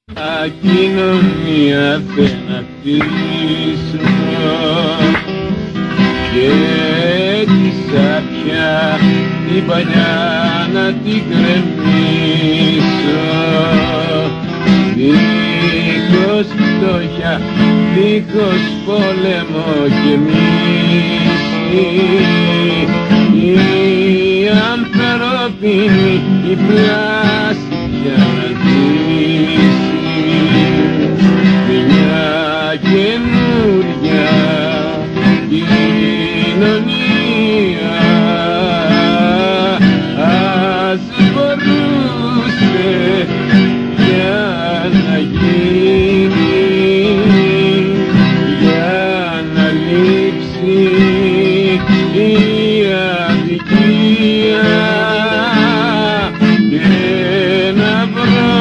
Κοινωνία θέλω να χτίσω και τη σάπια την παλιά να την κρεμίσω, δίχως φτώχεια, δίχως πόλεμο και μίση, η ανθρώπινη η πλάση πια να ζήσει. Μια καινούρια κοινωνία ας μπορούσε για να γίνει, για να λείψει η αδικία και να βρω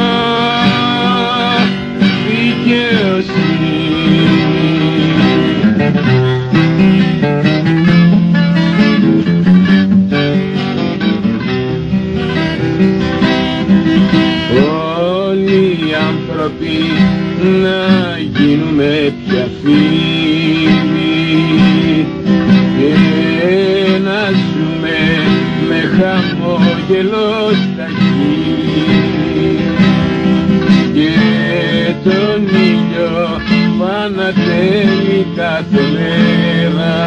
όλοι οι άνθρωποι να γίνουμε πια φίλοι και να ζούμε με χαμόγελο στα χείλη και τον ήλιο πανατέλει κάθε μέρα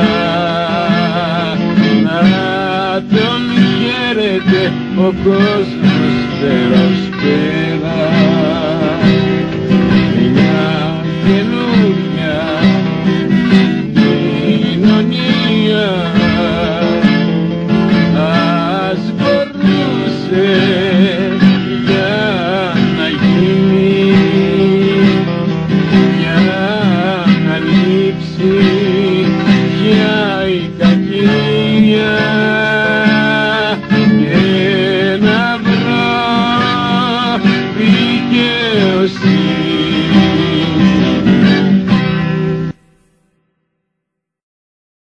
να τον χαίρεται ο κόσμος πέρας πέρα. Μια καινούρια κοινωνία ας μπορούσε για να γίνει, για να λείψει